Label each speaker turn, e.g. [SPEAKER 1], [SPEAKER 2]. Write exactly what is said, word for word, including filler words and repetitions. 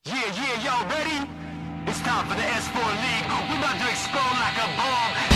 [SPEAKER 1] Yeah, yeah, y'all ready? It's time for the S four League. We about to explode like a bomb.